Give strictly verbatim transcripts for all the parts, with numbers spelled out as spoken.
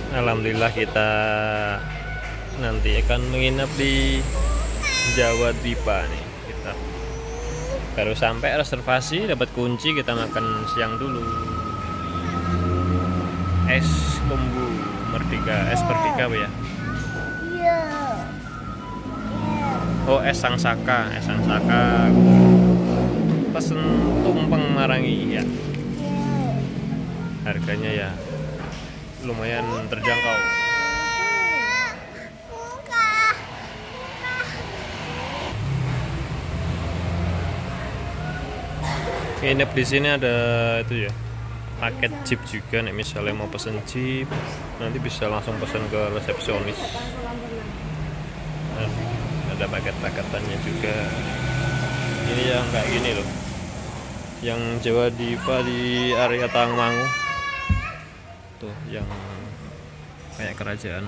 Alhamdulillah kita nanti akan menginap di Jawa Dwipa nih. Kita baru sampai reservasi, dapat kunci, kita makan siang dulu. Es kumbu Merdeka, es Merdeka ya. Iya. Oh, es Sangsaka, es Sangsaka. Pesen tumpeng marangi ya. Harganya ya lumayan terjangkau. Nginep di sini ada itu ya, paket jeep juga nih, misalnya mau pesen jeep nanti bisa langsung pesen ke resepsionis. Dan ada paket-paketannya juga. Ini yang kayak gini loh, yang Jawa Dwipa di area Tawangmangu tuh, yang kayak kerajaan.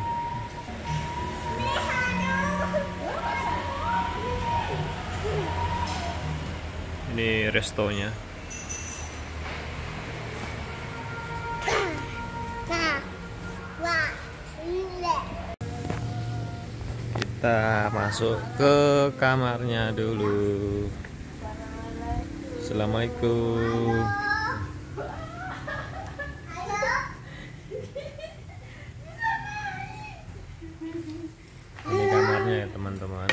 Ini restonya. Kita masuk ke kamarnya dulu. Assalamualaikum. Ini kamarnya ya teman-teman.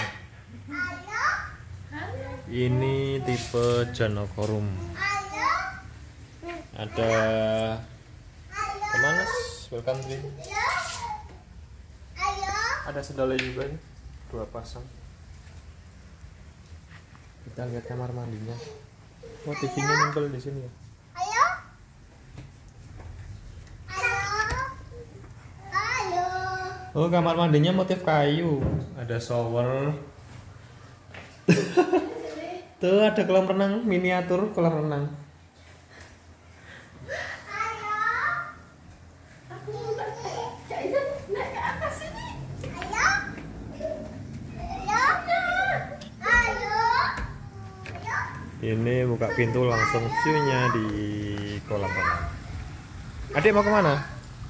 Ini tipe Janokorum. Ada kemana? Welcome drink. Ada sendalnya juga nih, dua pasang. Kita lihat kamar mandinya. Oh, T V-nya nempel di sini ya. Oh, kamar mandinya motif kayu. Ada shower. Tuh ada kolam renang, miniatur kolam renang. Ini buka pintu langsung view-nya di kolam renang. Adik mau kemana?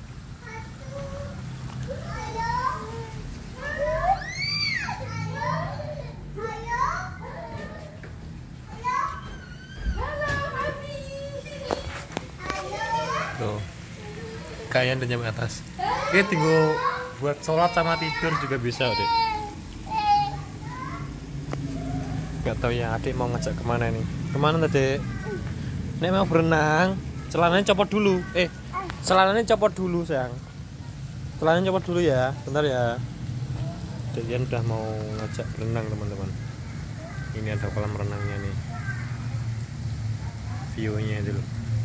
Tuh, kalian udah nyampe atas. Ini tinggal buat sholat sama tidur juga bisa, Dek. Gak tau ya, adik mau ngajak kemana nih? Kemana tadi? Nek mau berenang, celananya copot dulu. Eh, celananya copot dulu sayang. Celananya copot dulu ya, bentar ya. Jadian udah mau ngajak berenang teman-teman. Ini ada kolam renangnya nih. View-nya dulu.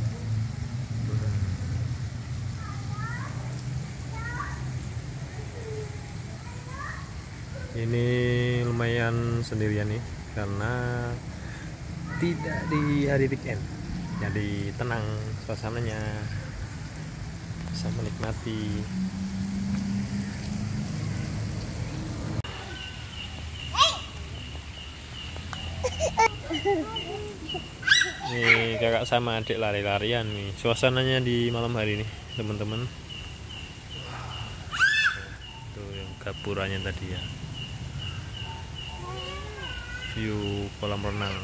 Ini lumayan sendirian nih, karena tidak di hari weekend, jadi tenang suasananya, bisa menikmati. Nih kakak sama adik lari-larian nih, suasananya di malam hari nih teman-teman. Tuh yang gapurannya tadi ya, view kolam renang.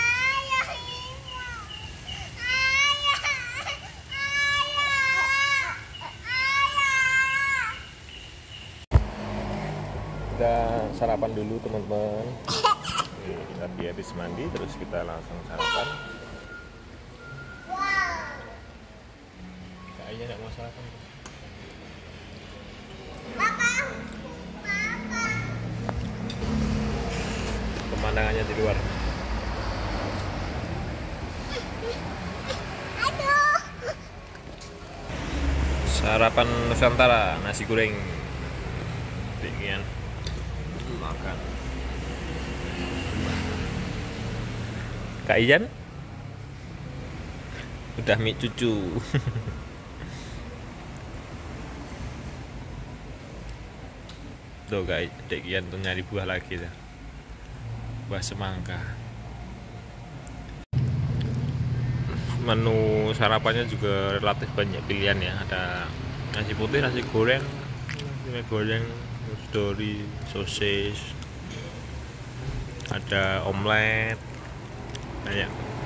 Kita sarapan dulu teman-teman. Kita habis mandi terus kita langsung sarapan. Kayaknya nggak mau sarapan. Pemandangannya di luar. Sarapan Nusantara, nasi goreng. Dingin. Makan. Kak Ian udah mie cucu. Tuh Kak Ian tuh nyari buah lagi tuh. Buah semangka. Menu sarapannya juga relatif banyak pilihan ya. Ada Nasi putih, nasi goreng, nasi goreng, dori, sosis, ada omelet, banyak.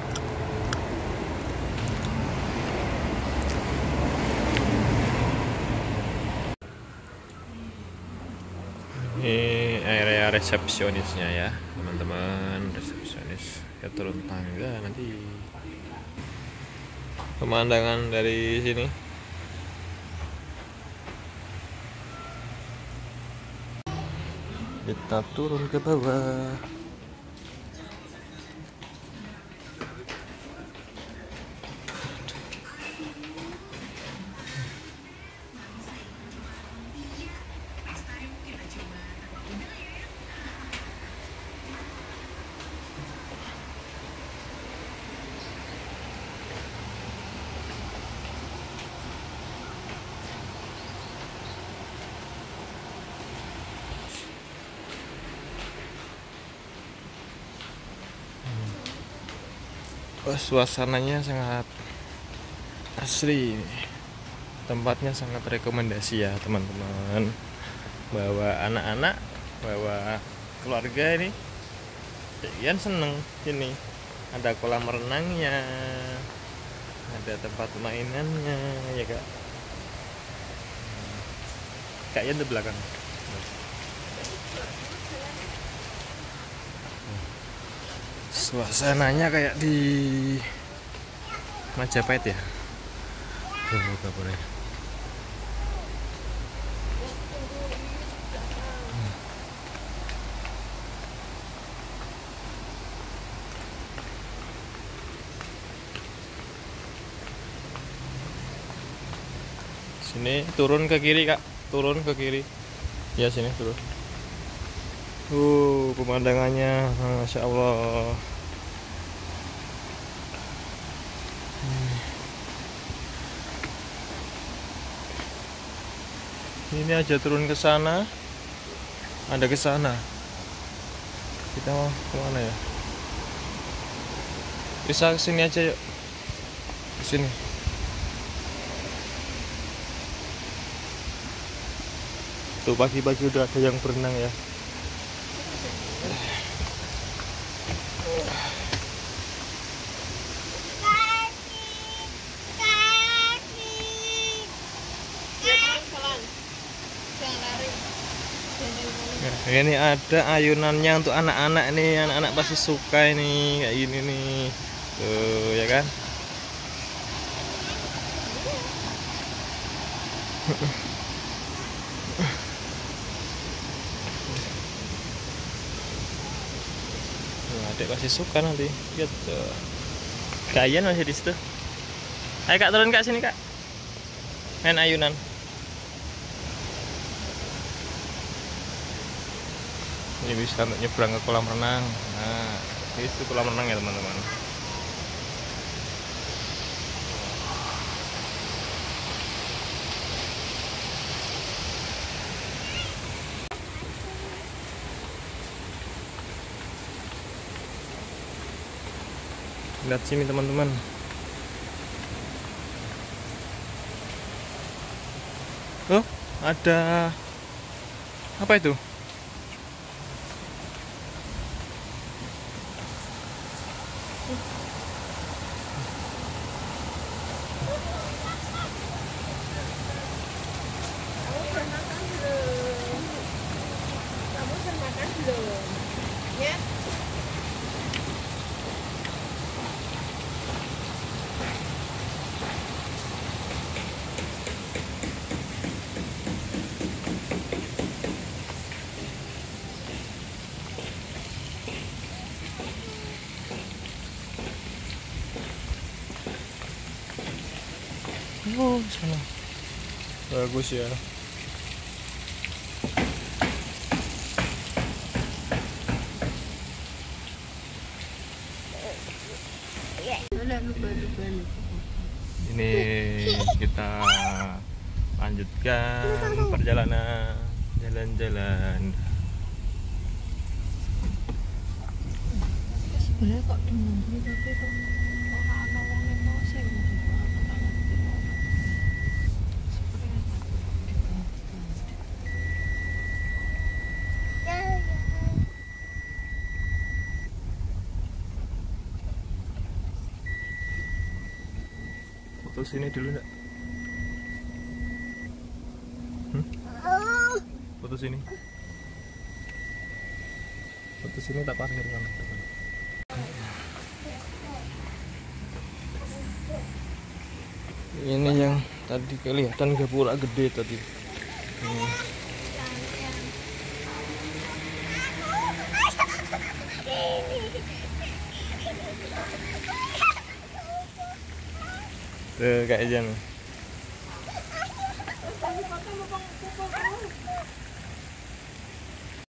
Ini area resepsionisnya ya teman-teman, resepsionis. Ya turun tangga nanti. Pemandangan dari sini. Kita turun ke bawah. Oh, suasananya sangat asri. Tempatnya sangat rekomendasi ya teman-teman. Bawa anak-anak, bawa keluarga ini, kalian seneng sini. Ada kolam renangnya, ada tempat mainannya, ya kak. Kayaknya di belakang. Suasananya kayak di Majapahit ya. Tuh kabarnya. Sini turun ke kiri kak, turun ke kiri. Ya sini turun. Uh, pemandangannya, masya Allah. Ini aja turun ke sana, ada ke sana. Kita mau kemana ya? Bisa kesini aja yuk. Kesini. Tuh pagi-pagi udah ada yang berenang ya. Ini ada ayunannya untuk anak-anak nih, anak-anak pasti suka ini kayak gini nih, tuh ya kan. Tuh, adik pasti suka nanti, gitu. Kayan masih di situ. Ayo kak turun kak sini kak, main ayunan. Ini bisa untuk nyebrang ke kolam renang. Nah, itu kolam renang ya teman-teman. Lihat sini teman-teman. Oh, ada apa itu? Oh, sana. Bagus ya. Ini kita lanjutkan perjalanan jalan-jalan. Sebenarnya kok dimunduri tapi kok ora ana wong yang mau sing. Foto sini dulu enggak? Hmm? Foto sini. Foto sini tak parkir kan. Ini yang tadi kelihatan gapura gede tadi. Hmm. Tuh kayak gini.